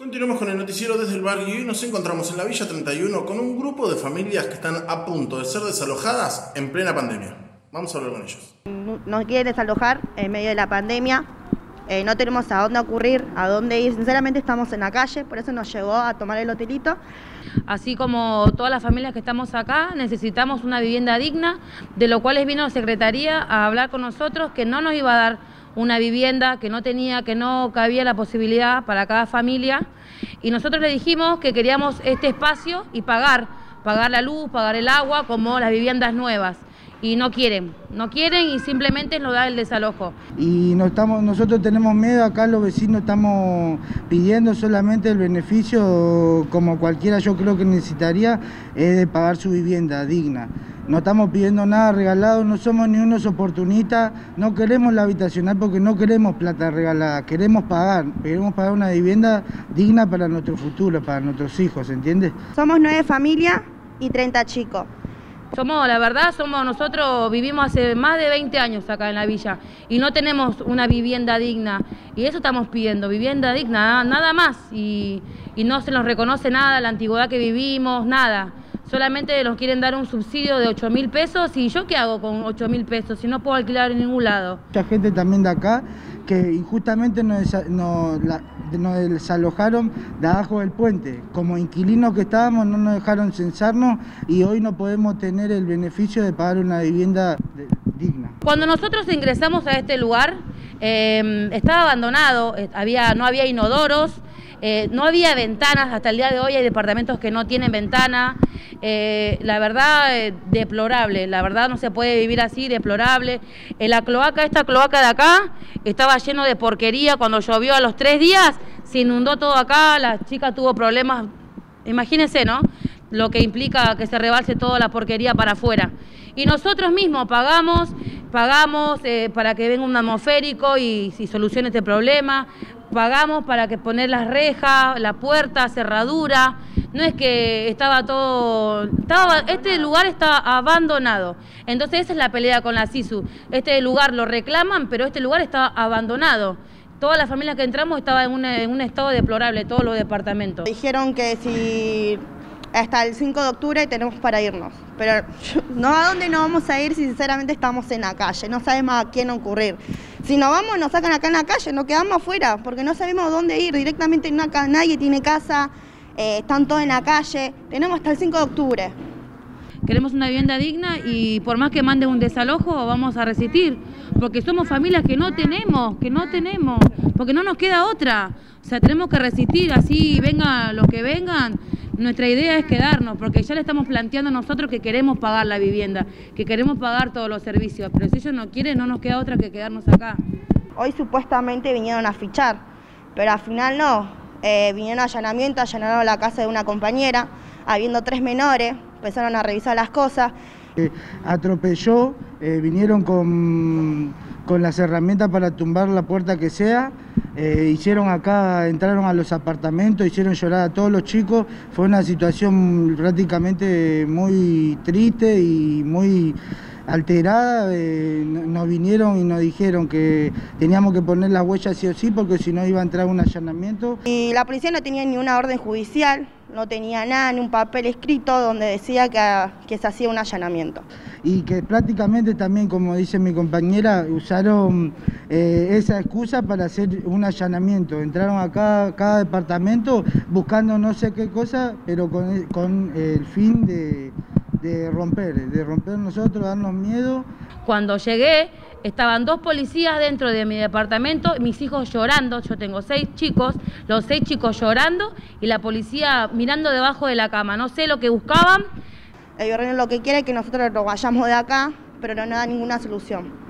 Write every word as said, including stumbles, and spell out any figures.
Continuamos con el noticiero desde el barrio y hoy nos encontramos en la Villa treinta y uno con un grupo de familias que están a punto de ser desalojadas en plena pandemia. Vamos a hablar con ellos. Nos quieren desalojar en medio de la pandemia, eh, no tenemos a dónde ocurrir, a dónde ir, sinceramente estamos en la calle, por eso nos llegó a tomar el hotelito. Así como todas las familias que estamos acá, necesitamos una vivienda digna, de lo cual vino la Secretaría a hablar con nosotros que no nos iba a dar una vivienda, que no tenía, que no cabía la posibilidad para cada familia, y nosotros le dijimos que queríamos este espacio y pagar, pagar la luz, pagar el agua, como las viviendas nuevas, y no quieren, no quieren y simplemente nos da el desalojo. Y no estamos, nosotros tenemos miedo, acá los vecinos estamos pidiendo solamente el beneficio, como cualquiera yo creo que necesitaría, es de pagar su vivienda digna. No estamos pidiendo nada regalado, no somos ni unos oportunistas, no queremos la habitacional porque no queremos plata regalada, queremos pagar, queremos pagar una vivienda digna para nuestro futuro, para nuestros hijos, ¿entiendes? Somos nueve familias y treinta chicos. Somos, la verdad, somos nosotros vivimos hace más de veinte años acá en la villa y no tenemos una vivienda digna, y eso estamos pidiendo, vivienda digna, nada más, y, y no se nos reconoce nada, la antigüedad que vivimos, nada. Solamente nos quieren dar un subsidio de ocho mil pesos, y yo qué hago con ocho mil pesos si no puedo alquilar en ningún lado. Mucha gente también de acá que injustamente nos, desa nos, la, nos desalojaron de abajo del puente. Como inquilinos que estábamos no nos dejaron censarnos y hoy no podemos tener el beneficio de pagar una vivienda de, digna. Cuando nosotros ingresamos a este lugar, eh, estaba abandonado, había, no había inodoros, eh, no había ventanas, hasta el día de hoy hay departamentos que no tienen ventana. Eh, la verdad, eh, deplorable, la verdad no se puede vivir así, deplorable. En la cloaca, esta cloaca de acá, estaba lleno de porquería, cuando llovió a los tres días, se inundó todo acá, la chica tuvo problemas, imagínense, ¿no? Lo que implica que se rebalse toda la porquería para afuera. Y nosotros mismos pagamos, pagamos eh, para que venga un atmosférico y, y solucione este problema, pagamos para que poner las rejas, la puerta, cerradura. No es que estaba todo, estaba, este lugar está abandonado. Entonces esa es la pelea con la SISU. Este lugar lo reclaman, pero este lugar está abandonado. Todas las familias que entramos estaban en un, en un estado deplorable, todos los departamentos. Dijeron que si hasta el cinco de octubre tenemos para irnos, pero no, ¿a dónde nos vamos a ir si sinceramente estamos en la calle? No sabemos a quién ocurrir. Si nos vamos, nos sacan acá en la calle, nos quedamos afuera, porque no sabemos dónde ir. Directamente no, nadie tiene casa, eh, están todos en la calle. Tenemos hasta el cinco de octubre. Queremos una vivienda digna y por más que manden un desalojo vamos a resistir, porque somos familias que no tenemos, que no tenemos, porque no nos queda otra. O sea, tenemos que resistir, así vengan los que vengan. Nuestra idea es quedarnos, porque ya le estamos planteando a nosotros que queremos pagar la vivienda, que queremos pagar todos los servicios, pero si ellos no quieren, no nos queda otra que quedarnos acá. Hoy supuestamente vinieron a fichar, pero al final no. Eh, vinieron a allanamiento, allanaron la casa de una compañera, habiendo tres menores, empezaron a revisar las cosas. Eh, atropelló, eh, vinieron con, con las herramientas para tumbar la puerta que sea, eh, hicieron acá, entraron a los apartamentos, hicieron llorar a todos los chicos. Fue una situación prácticamente muy triste y muy alterada. Eh, nos vinieron y nos dijeron que teníamos que poner las huellas sí o sí, porque si no iba a entrar un allanamiento. Y la policía no tenía ni una orden judicial, no tenía nada, ni un papel escrito donde decía que, que se hacía un allanamiento. Y que prácticamente también, como dice mi compañera, usaron eh, esa excusa para hacer un allanamiento. Entraron acá a cada departamento buscando no sé qué cosa, pero con, con el fin de, de romper, de romper nosotros, darnos miedo. Cuando llegué, estaban dos policías dentro de mi departamento, mis hijos llorando, yo tengo seis chicos, los seis chicos llorando y la policía mirando debajo de la cama. No sé lo que buscaban. El gobierno lo que quiere es que nosotros nos vayamos de acá, pero no nos da ninguna solución.